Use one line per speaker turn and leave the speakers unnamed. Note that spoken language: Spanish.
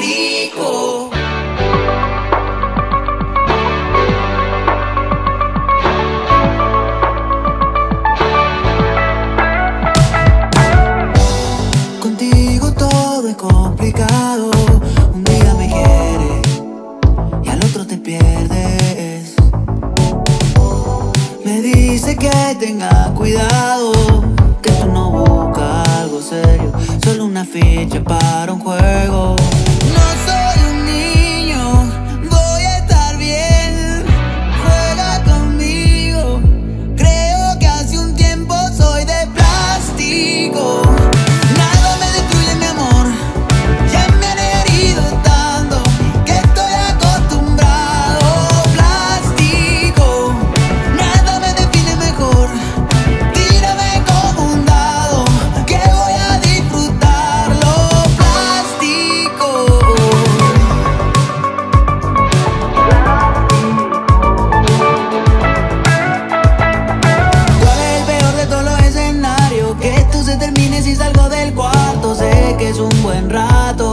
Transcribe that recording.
plástico. Contigo todo es complicado. Un día me quieres y al otro te pierdes. Me dice que tenga cuidado, que tú no buscas algo serio, solo una ficha para un juego. No soy un niño, voy a estar bien. Juega conmigo, creo que hace un tiempo soy de plástico. Nada me destruye mi amor, ya me han herido tanto que estoy acostumbrado. Plástico, nada me define mejor. Tírame como un dado, que voy a disfrutarlo. Plástico. ¿Cuál es el peor de todos los escenarios? Que esto se termine si salgo del cuarto. Sé que es un buen rato.